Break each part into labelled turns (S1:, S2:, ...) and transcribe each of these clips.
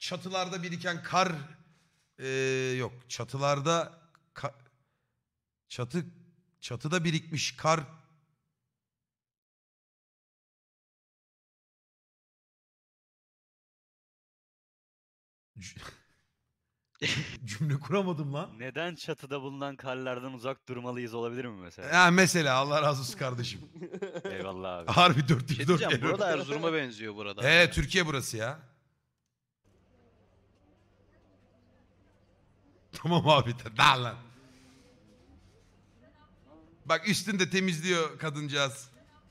S1: çatılarda biriken kar yok. Çatılarda çatıda birikmiş kar cümle kuramadım lan.
S2: Neden çatıda bulunan karlardan uzak durmalıyız olabilir mi mesela?
S1: Ha, mesela Allah razı olsun kardeşim.
S2: Eyvallah abi.
S1: Harbi
S3: Şey
S1: 404
S3: diyeceğim,
S1: kere.
S3: burada Erzurum'a benziyor burada.
S1: Türkiye burası ya. Tamam abi. Daha lan. Bak üstünde temizliyor kadıncağız.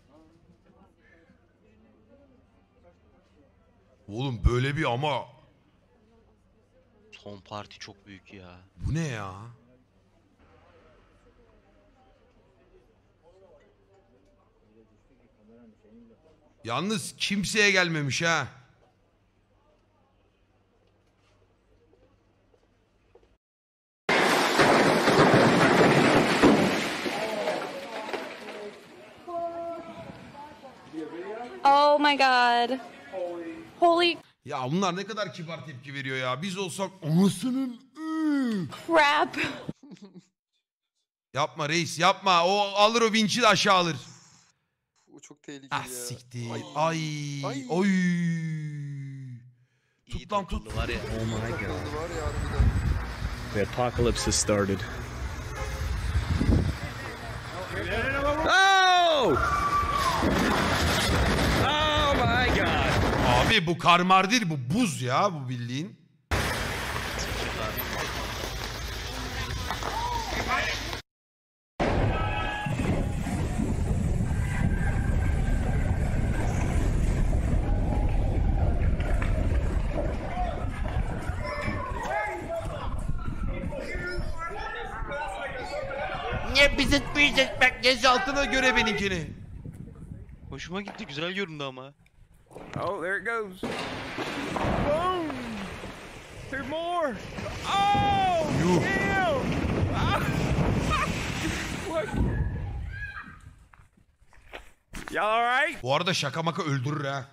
S1: Oğlum böyle bir ama.
S3: Son parti çok büyük ya.
S1: Bu ne ya? Yalnız kimseye gelmemiş ha.
S4: Oh my god. Holy
S1: Ya bunlar ne kadar kibar tepki veriyor ya. Biz olsak anasının.
S4: crap.
S1: Yapma reis yapma. O alır o vinçi de aşağı alır.
S5: O çok tehlikeli
S1: Ah
S5: ya.
S1: siktir.
S5: Ay.
S1: Ay.
S5: Ay.
S1: Oy.
S3: İyi
S1: Tut lan tut.
S3: takıldı var ya.
S6: Oh my god.
S5: Var ya harbiden.
S6: The apocalypse has started. Oh! Oh my god.
S1: Abi bu karmar değil bu buz ya bu bildiğin. Ne bize bak gez altına göre benimkini.
S3: Hoşuma gitti, güzel göründü ama.
S6: Oh, there it goes. Boom! There's more. Oh!
S1: Yuh.
S6: Damn! What? Y'all all right?
S1: Bu arada şaka maka öldürür ha.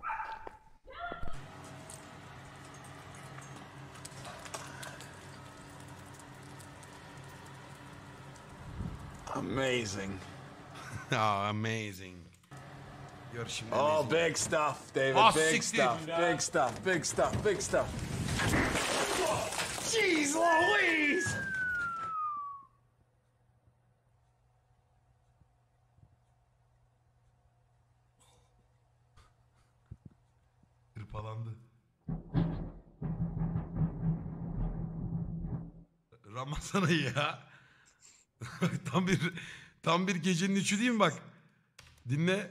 S7: Amazing.
S1: Oh, amazing. Gör şimdi.
S7: Oh,
S1: amazing.
S7: big stuff, David.
S1: Ah,
S7: Big
S1: siktir.
S7: stuff. Big stuff. Big stuff. Big stuff. Jeez Louise!
S1: Hırpalandı. Ramazan ayı ya. tam bir gecenin üçü değil mi bak? Dinle.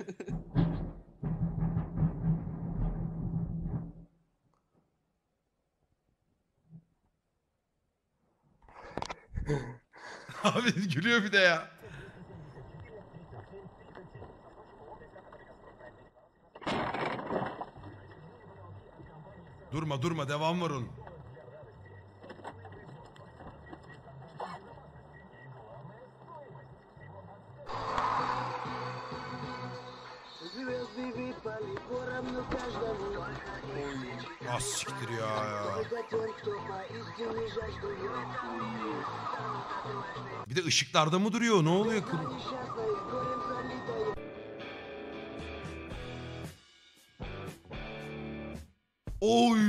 S1: Abi gülüyor bir de ya. Durma devam var onun. Ah siktir ya. Bir de ışıklarda mı duruyor? Ne oluyor? Oy.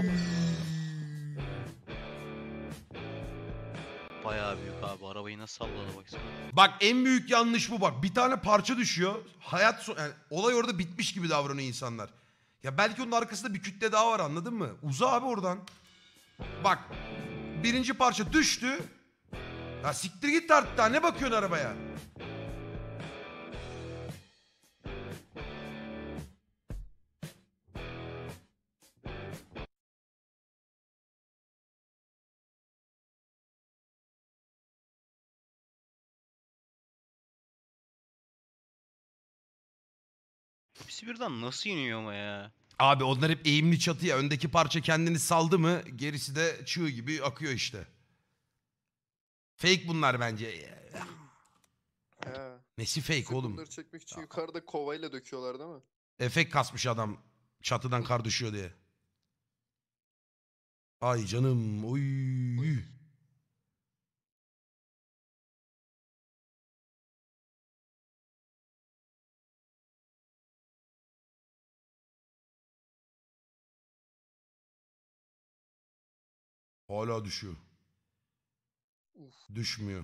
S3: Bayağı büyük abi. Arabayı nasıl salladı baksana.
S1: Bak en büyük yanlış bu bak. Bir tane parça düşüyor. Yani olay orada bitmiş gibi davranıyor insanlar. Ya belki onun arkasında bir kütle daha var anladın mı? Uza abi oradan. Bak birinci parça düştü. Ya siktir git artık daha ne bakıyorsun arabaya?
S3: Hepsi birden nasıl iniyor ama ya?
S1: Abi onlar hep eğimli çatı ya. Öndeki parça kendini saldı mı gerisi de çığ gibi akıyor işte. Fake bunlar bence.
S5: He.
S1: Nesi fake
S5: Sırf
S1: oğlum?
S5: bunları çekmek için yukarıda kovayla döküyorlar değil mi?
S1: Efekt kasmış adam çatıdan kar düşüyor diye. Ay canım. Oy. Hala düşüyor. Düşmüyor.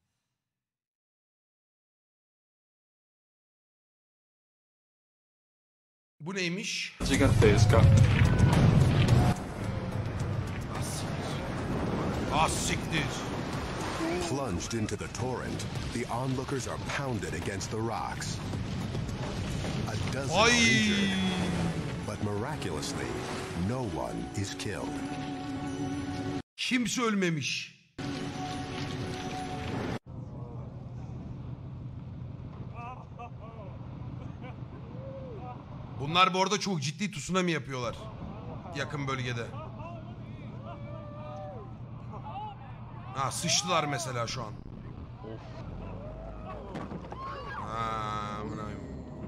S1: Bu neymiş?
S7: Gigantesca.
S1: Ah siktir.
S8: Plunged into the torrent, the onlookers are pounded against the rocks. A dozen are
S1: Ay.
S8: injured, but miraculously, no one is killed.
S1: Kimse ölmemiş. Bunlar bu arada çok ciddi tsunami yapıyorlar. Yakın bölgede. Ha sıçtılar mesela şu an. Ha, amına koyayım.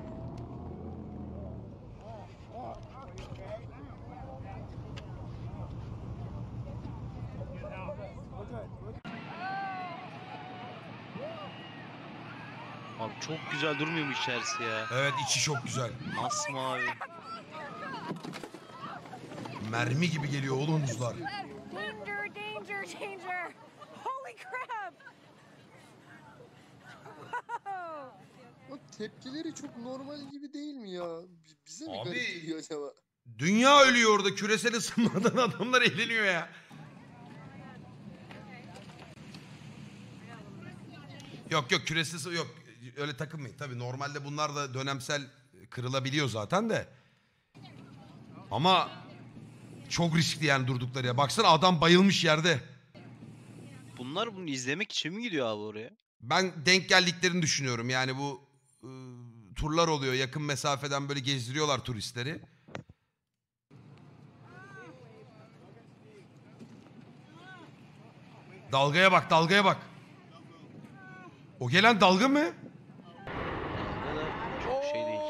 S3: Abi çok güzel durmuyor mu içerisi ya?
S1: Evet içi çok güzel.
S3: Masmavi.
S1: Mermi gibi geliyor oğlum buzlar.
S9: Danger, danger, danger! Holy crap!
S5: O tepkileri çok normal gibi değil mi ya? Bize mi
S1: Abi-
S5: garip geliyor acaba?
S1: Dünya ölüyor orada küresel ısınmadan adamlar eğleniyor ya. Yok yok küresel yok öyle takılmayın. Tabii normalde bunlar da dönemsel kırılabiliyor zaten de. Ama çok riskli yani durdukları ya. Baksana adam bayılmış yerde.
S3: Bunlar bunu izlemek için mi gidiyor abi oraya?
S1: Ben denk geldiklerini düşünüyorum. Yani bu turlar oluyor. Yakın mesafeden böyle gezdiriyorlar turistleri. Dalgaya bak, dalgaya bak. O gelen dalga mı?
S3: Dalga da çok şey değil.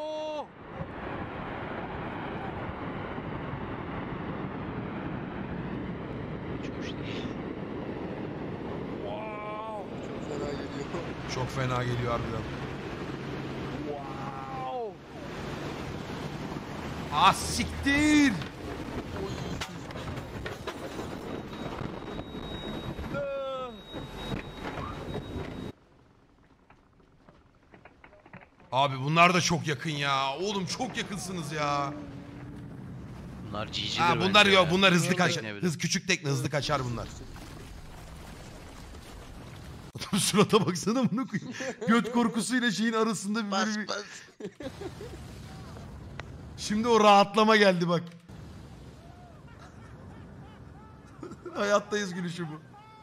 S3: Çok hoş değil.
S5: Fena geliyor.
S1: Çok fena geliyor harbiden. Ah siktir. Abi bunlar da çok yakın ya. Oğlum çok yakınsınız ya.
S3: Bunlar GG'dir
S1: Ha bunlar
S3: bence
S1: yok
S3: ya.
S1: bunlar hızlı
S3: Küçük
S1: kaçar.
S3: tekne bir de.
S1: Küçük tekne hızlı kaçar bunlar. Adam surata baksana bunu koyayım. Göt korkusuyla şeyin arasında
S3: Bas
S1: bir...
S3: bas.
S1: Şimdi o rahatlama geldi bak. Hayattayız gülüşü bu.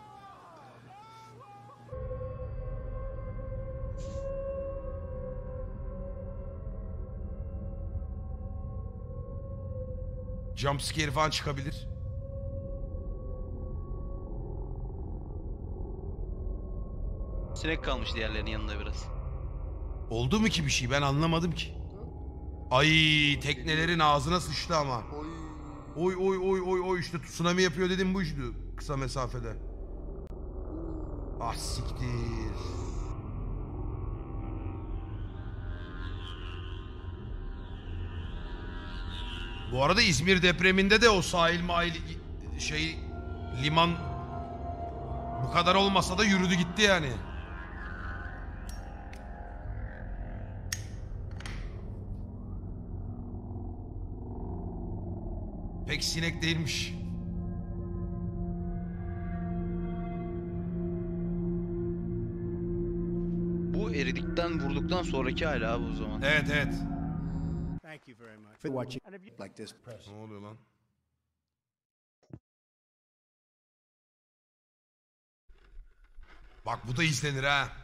S1: Jumpscare falan çıkabilir.
S3: Sinek kalmış diğerlerinin yanında biraz.
S1: Oldu mu ki bir şey ben anlamadım ki. Ay teknelerin ağzına sıçtı ama.
S5: Oy.
S1: Oy oy oy oy oy işte tsunami yapıyor dedim bu işte kısa mesafede. Ah siktir. Bu arada İzmir depreminde de o sahil şey liman bu kadar olmasa da yürüdü gitti yani. Pek sinek değilmiş.
S3: Bu eridikten vurduktan sonraki hali abi o zaman.
S1: Evet evet.
S10: Thank you very much for watching. Like this.
S1: Ne oluyor lan? Bak bu da izlenir ha.